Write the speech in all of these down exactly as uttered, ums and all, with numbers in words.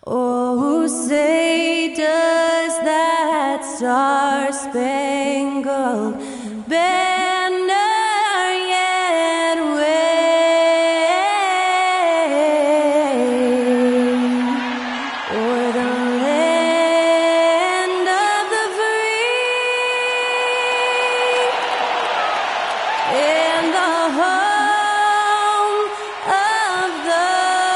Oh, say does that star-spangled banner yet wave o'er the land of the free and the home of the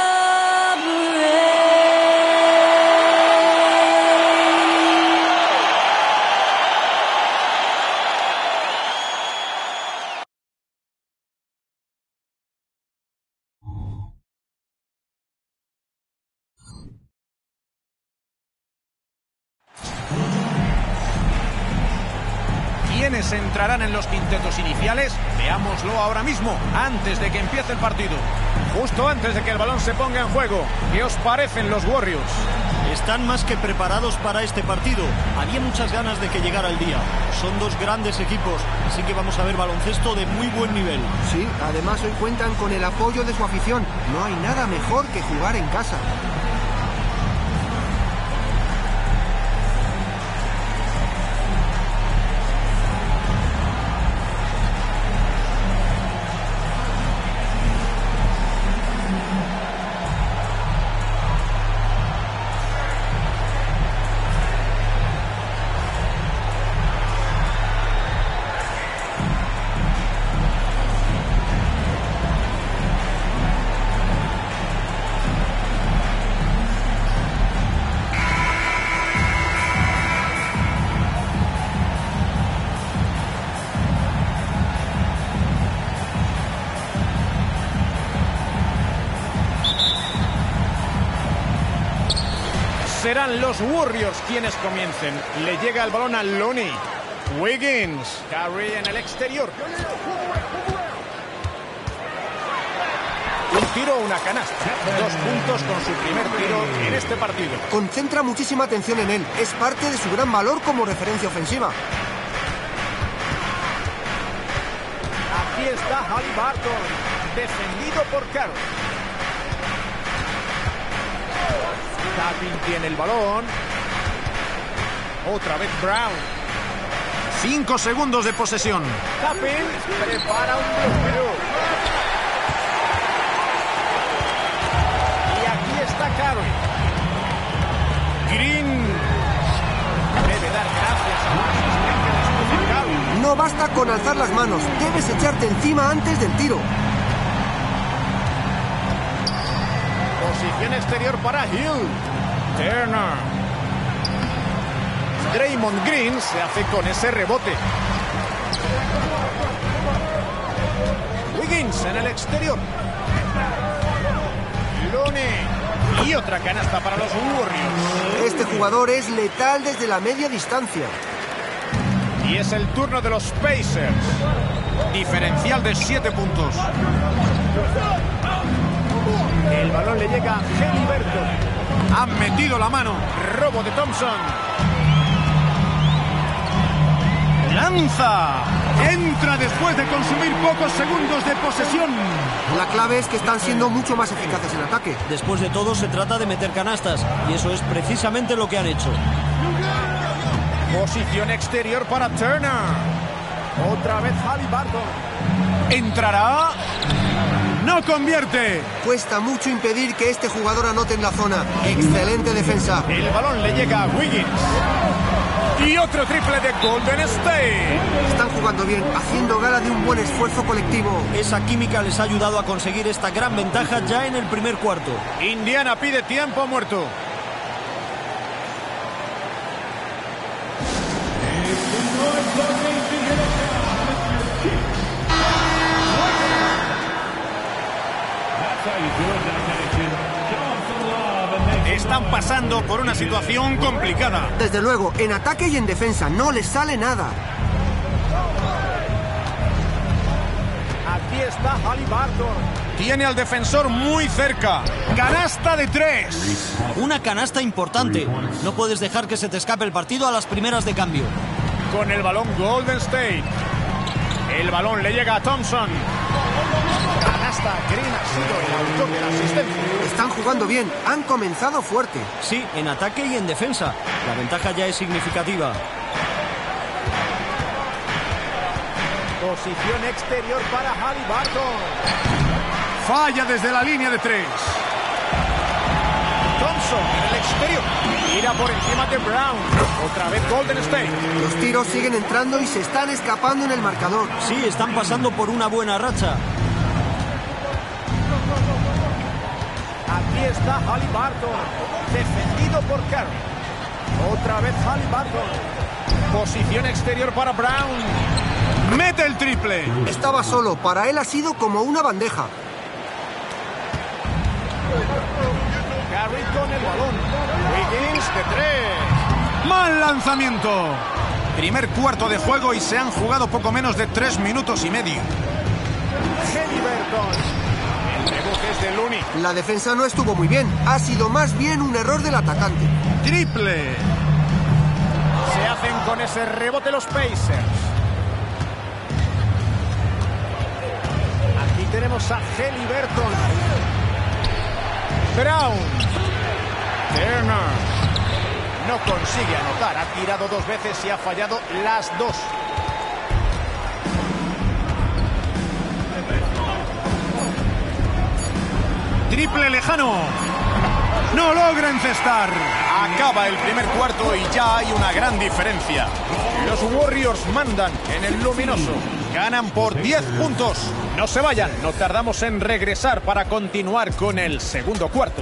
¿Quiénes entrarán en los quintetos iniciales? Veámoslo ahora mismo, antes de que empiece el partido. Justo antes de que el balón se ponga en juego. ¿Qué os parecen los Warriors? Están más que preparados para este partido. Había muchas ganas de que llegara el día. Son dos grandes equipos, así que vamos a ver baloncesto de muy buen nivel. Sí, además hoy cuentan con el apoyo de su afición. No hay nada mejor que jugar en casa. Serán los Warriors quienes comiencen. Le llega el balón a Lonnie. Wiggins. Curry en el exterior. Un tiro o una canasta. Dos puntos con su primer tiro en este partido. Concentra muchísima atención en él. Es parte de su gran valor como referencia ofensiva. Aquí está Haliburton. Defendido por Curry. Tapin tiene el balón. Otra vez Brown. Cinco segundos de posesión. Tapin prepara un bloqueo. Y aquí está Curry. Green debe dar gracias a un asistente descalificado. No basta con alzar las manos. Debes echarte encima antes del tiro. Posición exterior para Hill. Turner. Draymond Green se hace con ese rebote. Wiggins en el exterior. Lonnie. Y otra canasta para los Warriors. Este jugador es letal desde la media distancia. Y es el turno de los Pacers. Diferencial de siete puntos. El balón le llega a Haliburton. Han metido la mano. Robo de Thompson. Lanza. Entra después de consumir pocos segundos de posesión. La clave es que están siendo mucho más eficaces en ataque. Después de todo se trata de meter canastas, y eso es precisamente lo que han hecho. Posición exterior para Turner. Otra vez Haliburton. Entrará. No convierte. Cuesta mucho impedir que este jugador anote en la zona. Excelente defensa. El balón le llega a Wiggins. Y otro triple de Golden State. Están jugando bien, haciendo gala de un buen esfuerzo colectivo. Esa química les ha ayudado a conseguir esta gran ventaja ya en el primer cuarto. Indiana pide tiempo muerto. Están pasando por una situación complicada. Desde luego, en ataque y en defensa, no les sale nada. Aquí está Haliburton. Tiene al defensor muy cerca. Canasta de tres. Una canasta importante. No puedes dejar que se te escape el partido a las primeras de cambio. Con el balón Golden State. El balón le llega a Thompson. Canasta canasta. Green ha sido el autor de la asistencia. Están jugando bien, han comenzado fuerte. Sí, en ataque y en defensa. La ventaja ya es significativa. Posición exterior para Haliburton. Falla desde la línea de tres. Thompson en el exterior. Tira por encima de Brown. Otra vez Golden State. Los tiros siguen entrando y se están escapando en el marcador. Sí, están pasando por una buena racha. Aquí está Haliburton. Defendido por Curry. Otra vez Haliburton. Posición exterior para Brown. ¡Mete el triple! Estaba solo, para él ha sido como una bandeja. Curry con el balón. Wiggins de tres. ¡Mal lanzamiento! Primer cuarto de juego y se han jugado poco menos de tres minutos y medio. Haliburton. El rebote es de Looney. La defensa no estuvo muy bien. Ha sido más bien un error del atacante. ¡Triple! Se hacen con ese rebote los Pacers. Aquí tenemos a Haliburton. Brown. Turner. No consigue anotar. Ha tirado dos veces y ha fallado las dos. Triple lejano. No logra encestar. Acaba el primer cuarto y ya hay una gran diferencia. Los Warriors mandan en el luminoso. Ganan por diez puntos. No se vayan, no tardamos en regresar para continuar con el segundo cuarto.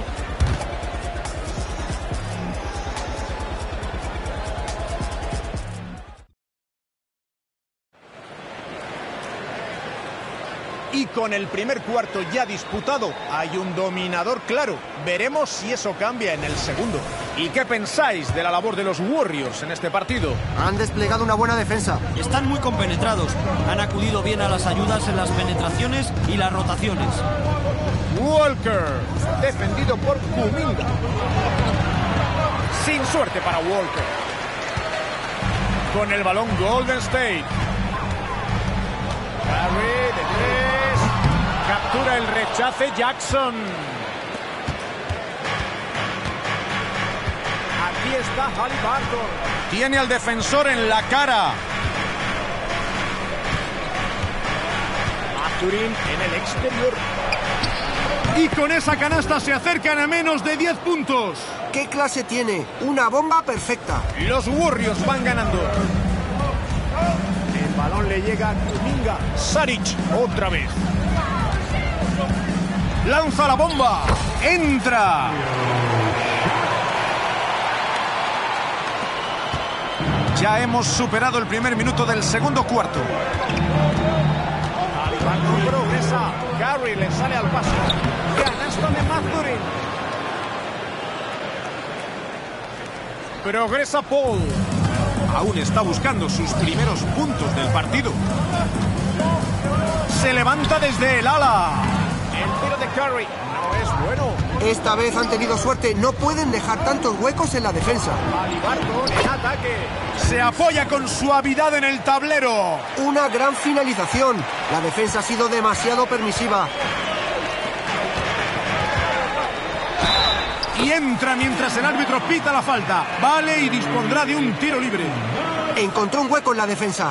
Y con el primer cuarto ya disputado, hay un dominador claro. Veremos si eso cambia en el segundo. ¿Y qué pensáis de la labor de los Warriors en este partido? Han desplegado una buena defensa. Están muy compenetrados. Han acudido bien a las ayudas en las penetraciones y las rotaciones. Walker, defendido por Kuminga. Sin suerte para Walker. Con el balón Golden State. Curry de tres. Captura el rechace Jackson. Aquí está Haliburton. Tiene al defensor en la cara. Mathurin en el exterior. Y con esa canasta se acercan a menos de diez puntos. ¿Qué clase tiene? Una bomba perfecta. Los Warriors van ganando. El balón le llega a Kuminga. Saric otra vez. Lanza la bomba. Entra. Ya hemos superado el primer minuto del segundo cuarto. Haliburton progresa. Curry le sale al paso. Canasta de Mathurin. Progresa Paul. Aún está buscando sus primeros puntos del partido. Se levanta desde el ala. El tiro de Curry no es bueno. Esta vez han tenido suerte. No pueden dejar tantos huecos en la defensa. Haliburton en ataque. Se apoya con suavidad en el tablero. Una gran finalización. La defensa ha sido demasiado permisiva. Y entra mientras el árbitro pita la falta. Vale y dispondrá de un tiro libre. Encontró un hueco en la defensa.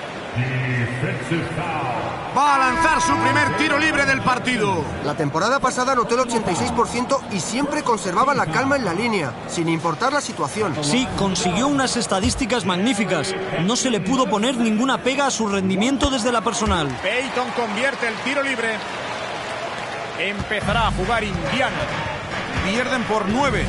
Va a lanzar su primer tiro libre del partido. La temporada pasada anotó el ochenta y seis por ciento y siempre conservaba la calma en la línea, sin importar la situación. Sí, consiguió unas estadísticas magníficas. No se le pudo poner ninguna pega a su rendimiento desde la personal. Peyton convierte el tiro libre. Empezará a jugar Indiana. Pierden por nueve.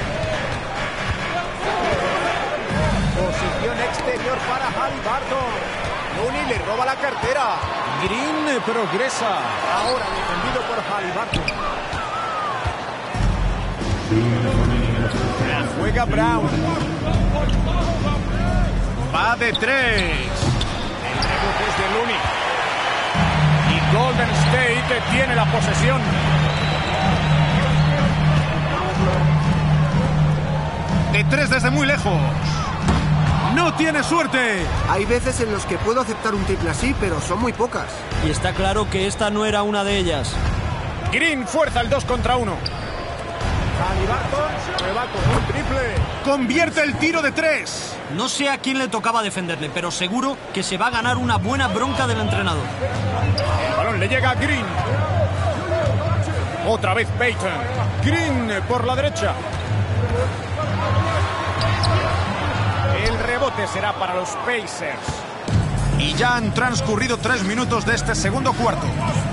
Posición exterior para Haliburton. Looney le roba la cartera. Green progresa. Ahora defendido por Haliburton. La juega Brown. Va de tres. El rebote es de Looney. Y Golden State tiene la posesión. De tres desde muy lejos. ¡No tiene suerte! Hay veces en los que puedo aceptar un triple así, pero son muy pocas. Y está claro que esta no era una de ellas. Green fuerza el dos contra uno. Haliburton se va con un triple. Convierte el tiro de tres. No sé a quién le tocaba defenderle, pero seguro que se va a ganar una buena bronca del entrenador. El balón le llega a Green. Otra vez Payton. Green por la derecha. El rebote será para los Pacers. Y ya han transcurrido tres minutos de este segundo cuarto.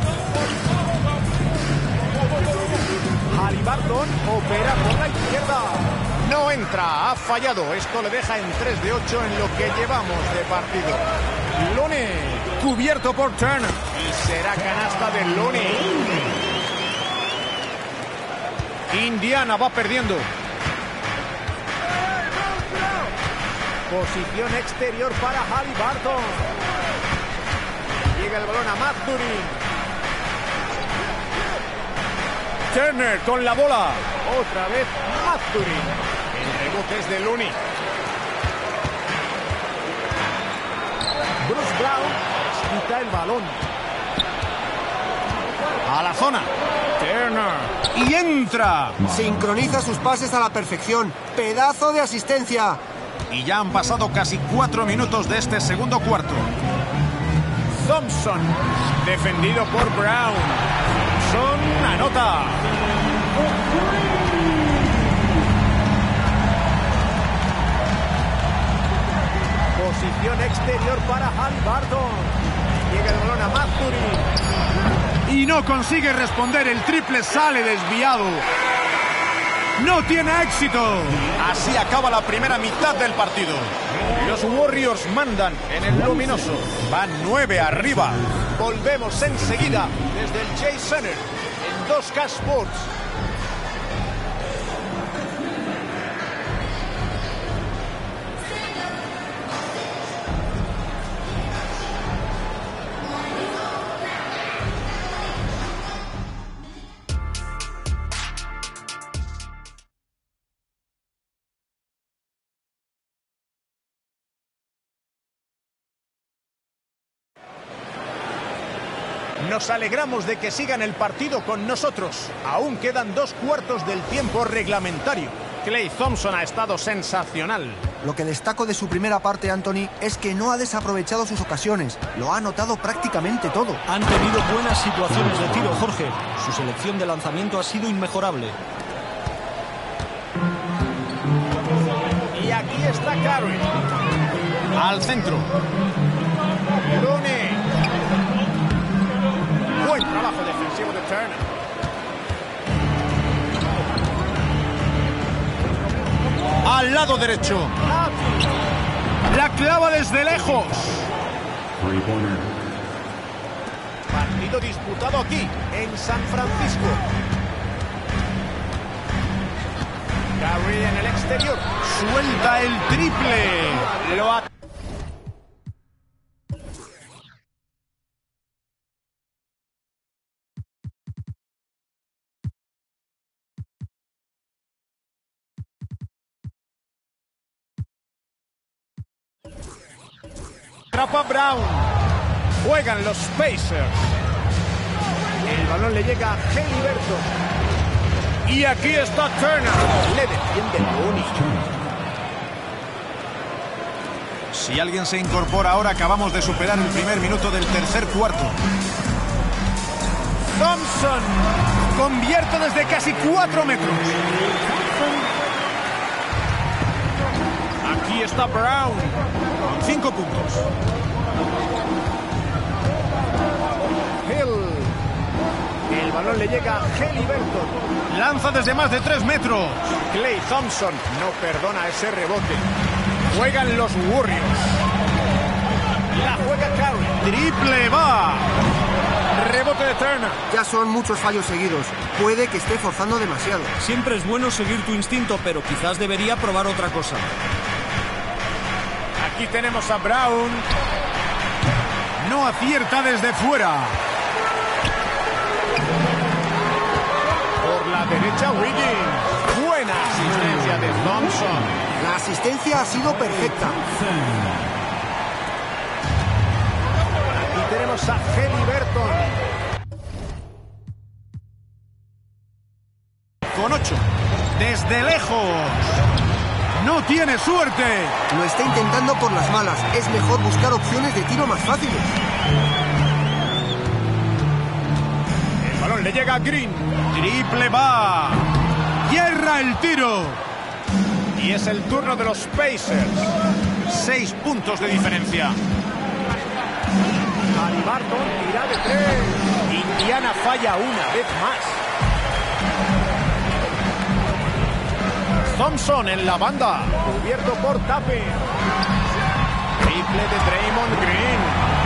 Haliburton opera por la izquierda. No entra, ha fallado. Esto le deja en tres de ocho en lo que llevamos de partido. Loney, cubierto por Turner. Y será canasta de Loney. Indiana va perdiendo. Posición exterior para Haliburton. Llega el balón a Mathurin. Turner con la bola. Otra vez Mathurin. El rebote es de Looney. Bruce Brown quita el balón. A la zona. Turner. Y entra. Sincroniza sus pases a la perfección. ¡Pedazo de asistencia! Y ya han pasado casi cuatro minutos de este segundo cuarto. Thompson. Defendido por Brown. Thompson anota. Posición exterior para Haliburton. Llega el balón a Mathurin. Y no consigue responder. El triple sale desviado. ¡No tiene éxito! Así acaba la primera mitad del partido. Los Warriors mandan en el luminoso. Van nueve arriba. Volvemos enseguida desde el Chase Center en dos K Sports. Nos alegramos de que sigan el partido con nosotros. Aún quedan dos cuartos del tiempo reglamentario. Klay Thompson ha estado sensacional. Lo que destaco de su primera parte, Anthony, es que no ha desaprovechado sus ocasiones. Lo ha anotado prácticamente todo. Han tenido buenas situaciones de tiro, Jorge. Su selección de lanzamiento ha sido inmejorable. Y aquí está Curry. Al centro. Looney. Buen trabajo defensivo de Turner. Al lado derecho. La clava desde lejos. Partido disputado aquí, en San Francisco. Curry en el exterior. Suelta el triple. Lo ha... Atrapa Brown. Juegan los Pacers. El balón le llega a Haliburton. Y aquí está Turner. Le defiende Looney. Si alguien se incorpora ahora, acabamos de superar el primer minuto del tercer cuarto. Thompson Convierte desde casi cuatro metros. Aquí está Brown. Con cinco puntos. Hill. El balón le llega a Haliburton. Lanza desde más de tres metros. Klay Thompson no perdona ese rebote. Juegan los Warriors. La juega Curry. Triple va. Rebote de Turner. Ya son muchos fallos seguidos. Puede que esté forzando demasiado. Siempre es bueno seguir tu instinto, pero quizás debería probar otra cosa. Aquí tenemos a Brown. No acierta desde fuera. Por la derecha Wiggins. Buen Buena asistencia de Thompson. La asistencia ha sido perfecta. Aquí tenemos a Haliburton. Con ocho. Desde lejos. No tiene suerte. Lo está intentando por las malas. Es mejor buscar opciones de tiro más fáciles. El balón le llega a Green. Triple va. Hierra el tiro. Y es el turno de los Pacers. Seis puntos de diferencia. Haliburton tira de tres. Indiana falla una vez más. Thompson en la banda, cubierto por Tapper. Triple de Draymond Green.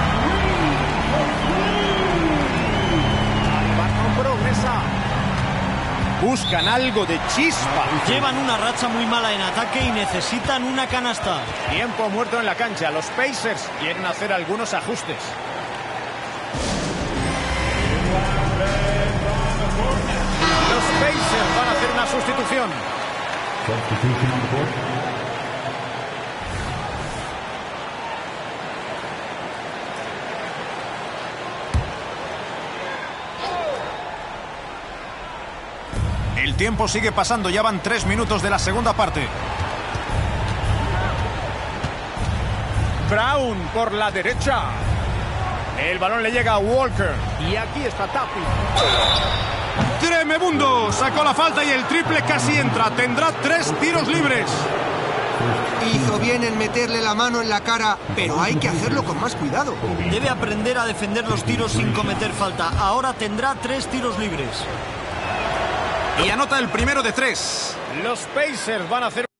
Haliburton progresa. Buscan algo de chispa. Llevan una racha muy mala en ataque y necesitan una canasta. Tiempo muerto en la cancha. Los Pacers quieren hacer algunos ajustes. Los Pacers van a hacer una sustitución. Substitution on the board. El tiempo sigue pasando, ya van tres minutos de la segunda parte. Brown por la derecha. El balón le llega a Walker. Y aquí está Tapper. Tremebundo, sacó la falta y el triple casi entra. Tendrá tres tiros libres. Hizo bien en meterle la mano en la cara, pero hay que hacerlo con más cuidado. Debe aprender a defender los tiros sin cometer falta. Ahora tendrá tres tiros libres. Y anota el primero de tres. Los Pacers van a hacer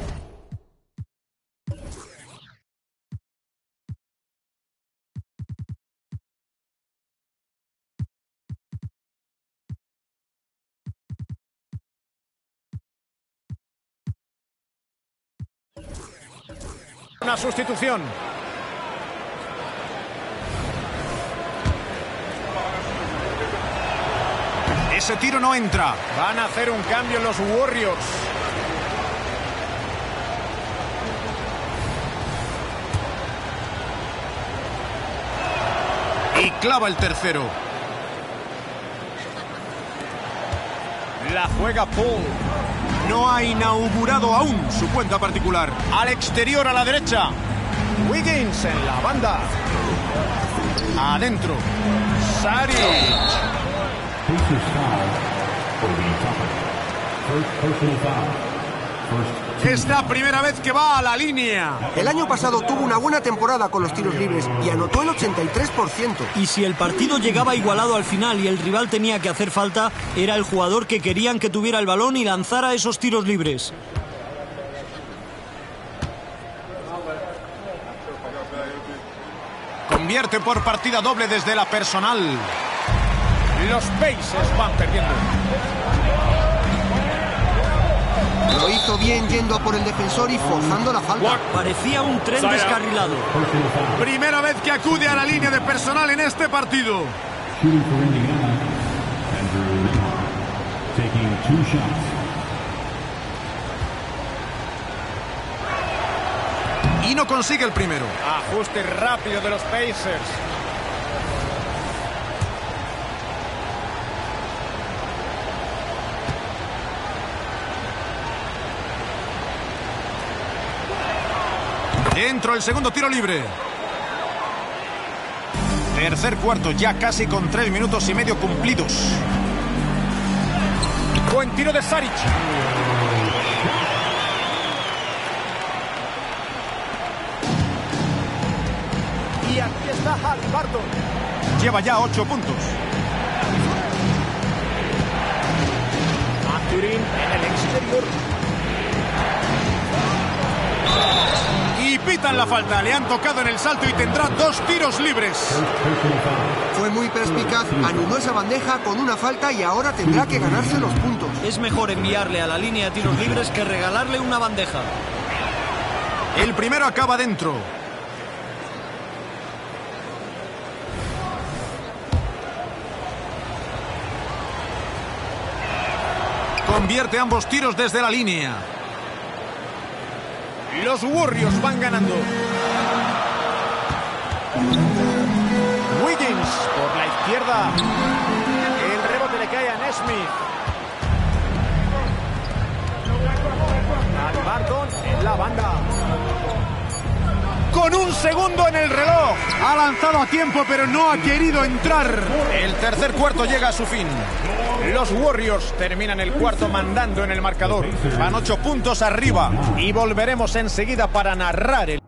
una sustitución. Ese tiro no entra. Van a hacer un cambio los Warriors. Y clava el tercero. La juega Paul. No ha inaugurado aún su cuenta particular. Al exterior a la derecha. Wiggins en la banda. Adentro. Saric. Pacers foul for the Topic. First personal foul. First. Es la primera vez que va a la línea. El año pasado tuvo una buena temporada con los tiros libres y anotó el ochenta y tres por ciento. Y si el partido llegaba igualado al final y el rival tenía que hacer falta, era el jugador que querían que tuviera el balón y lanzara esos tiros libres. Convierte por partida doble desde la personal. Los Pacers van perdiendo. Lo hizo bien yendo a por el defensor y forzando la falta. Parecía un tren descarrilado. Personal foul. Primera vez que acude a la línea de personal en este partido. Shooting for Indiana. Andrew Nembhard. Taking two shots. Y no consigue el primero. Ajuste rápido de los Pacers. Dentro el segundo tiro libre. Tercer cuarto, ya casi con tres minutos y medio cumplidos. Buen tiro de Saric. Y aquí está Haliburton. Lleva ya ocho puntos. Mathurin en el exterior. Y pitan la falta. Le han tocado en el salto y tendrá dos tiros libres. First personal foul. Fue muy perspicaz, anuló esa bandeja con una falta y ahora tendrá que ganarse los puntos. Es mejor enviarle a la línea de tiros libres que regalarle una bandeja. El primero acaba dentro. convierte ambos tiros desde la línea. Los Warriors van ganando. Wiggins por la izquierda. El rebote le cae a Nesmith. Al Barton en la banda. Con un segundo en el reloj. Ha lanzado a tiempo, pero no ha querido entrar. El tercer cuarto llega a su fin. Los Warriors terminan el cuarto mandando en el marcador. Van ocho puntos arriba. Y volveremos enseguida para narrar el...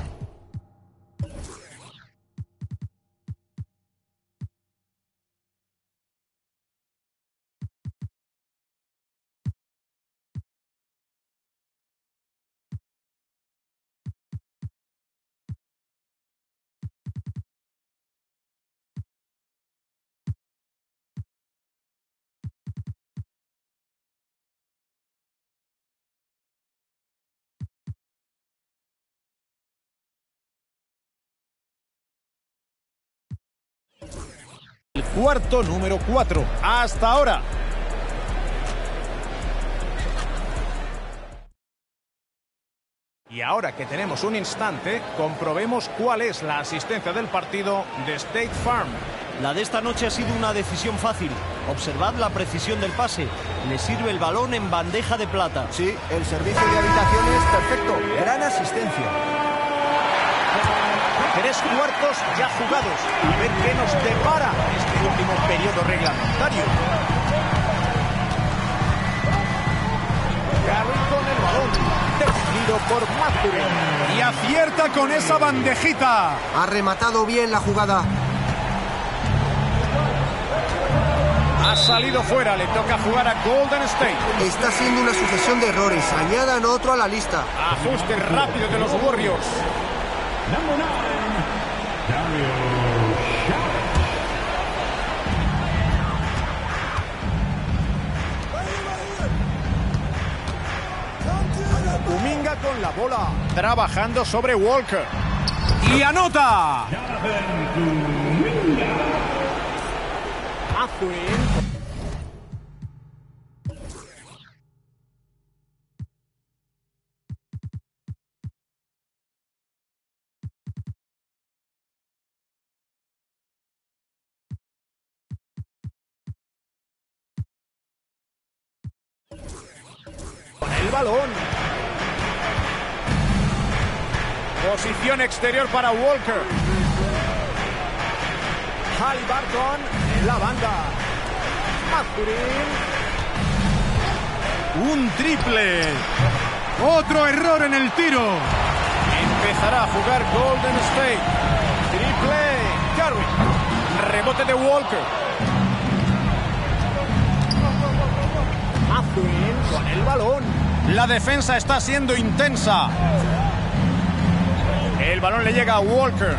El cuarto número cuatro. Hasta ahora. Y ahora que tenemos un instante, comprobemos cuál es la asistencia del partido de State Farm. La de esta noche ha sido una decisión fácil. Observad la precisión del pase. Le sirve el balón en bandeja de plata. Sí, el servicio de habitaciones perfecto. Gran asistencia. Tres cuartos ya jugados. A ver qué nos depara este último periodo reglamentario. Garry con el balón. Defendido por Mathurin. Y acierta con esa bandejita. Ha rematado bien la jugada. Ha salido fuera. Le toca jugar a Golden State. Está siendo una sucesión de errores. Añadan otro a la lista. Ajuste rápido de los Warriors. Number nine, Dario Kuminga con la bola. Trabajando sobre Walker. Y anota. Mathurin. Con el balón. Posición exterior para Walker. Haliburton en la banda. Mathurin. Un triple. Otro error en el tiro. Empezará a jugar Golden State. Triple. Garry. Rebote de Walker. Mathurin con el balón. La defensa está siendo intensa. El balón le llega a Walker.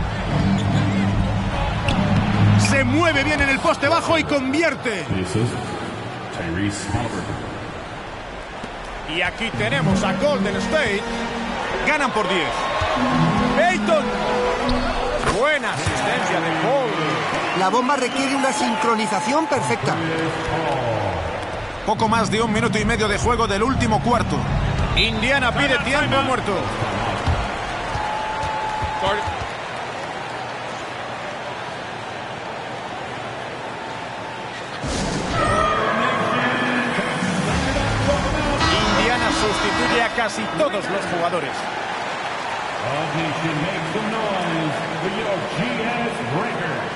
Se mueve bien en el poste bajo y convierte. Tyrese Haliburton. Y aquí tenemos a Golden State. Ganan por diez. Peyton. Buena asistencia de Paul. La bomba requiere una sincronización perfecta. Poco más de un minuto y medio de juego del último cuarto. Indiana pide tiempo muerto. Indiana sustituye a casi todos los jugadores. All nation make some noise for your G S Breakers.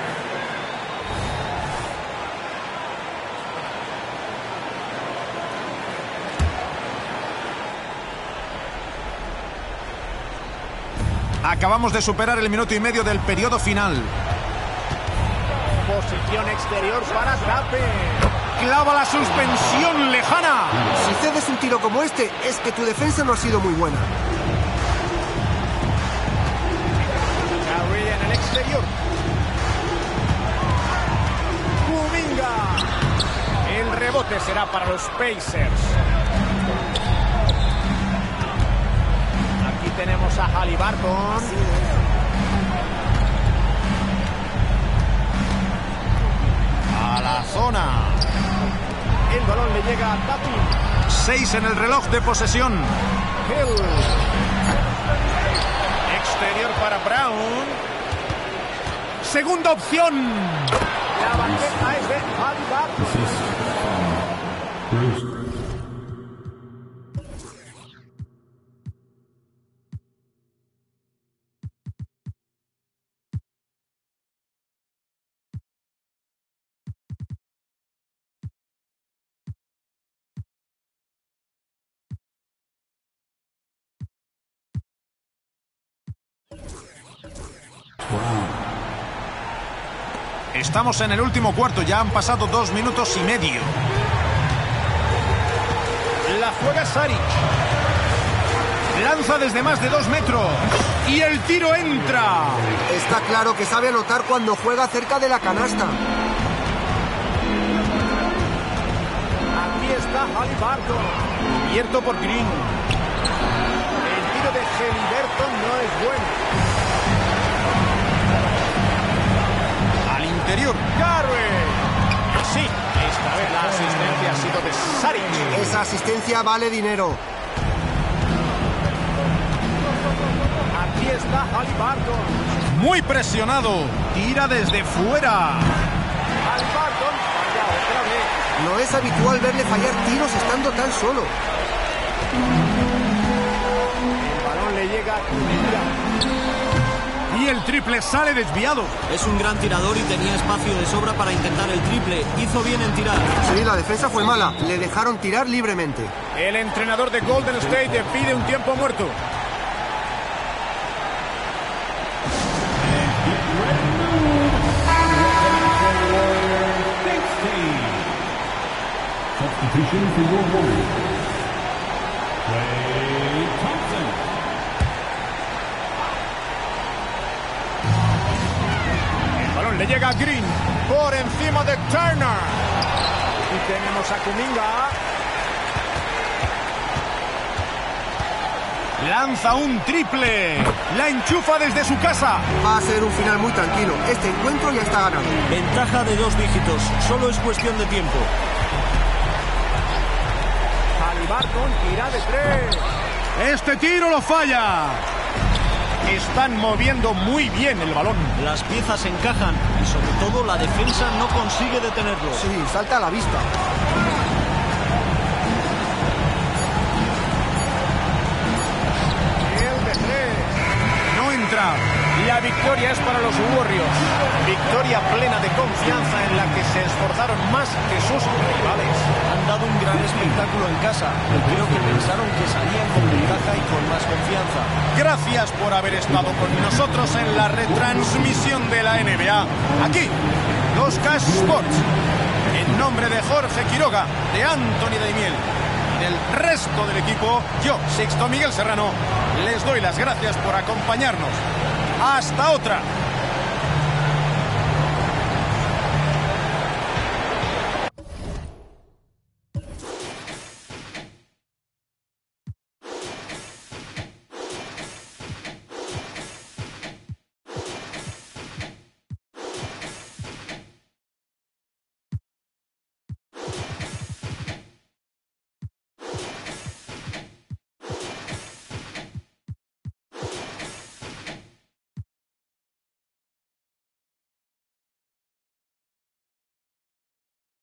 Acabamos de superar el minuto y medio del periodo final. Posición exterior para Tape. Clava la suspensión lejana. Si cedes un tiro como este, es que tu defensa no ha sido muy buena. Garry en el exterior. Kuminga. El rebote será para los Pacers. Aquí tenemos a Haliburton. A la zona. El balón le llega a Tatum. Seis en el reloj de posesión. Hill. Exterior para Brown. Segunda opción. La bandeja es de Haliburton. Assist from Bruce. Estamos en el último cuarto, ya han pasado dos minutos y medio. La juega Saric. Lanza desde más de dos metros. Y el tiro entra. Está claro que sabe anotar cuando juega cerca de la canasta. Aquí está Haliburton. Cubierto por Green. El tiro de Haliburton no es bueno. Al interior, Garrett. Sí, esta vez la asistencia ha sido de Saric. Esa asistencia vale dinero. Aquí está Haliburton. Muy presionado. Tira desde fuera. Haliburton falla otra vez. No es habitual verle fallar tiros estando tan solo. El balón le llega a Kuminga. Y el triple sale desviado. Es un gran tirador y tenía espacio de sobra para intentar el triple. Hizo bien en tirar. Sí, la defensa fue mala. Le dejaron tirar libremente. El entrenador de Golden State le pide un tiempo muerto. Substitution for your Warriors. Klay Thompson. El balón le llega a Green por encima de Turner. Y tenemos a Kuminga. Lanza un triple. La enchufa desde su casa. Va a ser un final muy tranquilo. Este encuentro ya está ganado. Ventaja de dos dígitos. Solo es cuestión de tiempo. Haliburton tira de tres. Este tiro lo falla. Están moviendo muy bien el balón. Las piezas encajan y sobre todo la defensa no consigue detenerlo. Sí, salta a la vista. El de tres. No entra. La victoria es para los Warriors. Victoria plena de confianza en la que se esforzaron más que sus rivales. Han dado un gran espectáculo en casa. Creo que pensaron que salían con ventaja y con más confianza. Gracias por haber estado con nosotros en la retransmisión de la N B A. Aquí, los Cash Sports. En nombre de Jorge Quiroga, de Anthony Daimiel y del resto del equipo, yo, Sixto Miguel Serrano, les doy las gracias por acompañarnos. ¡Hasta otra!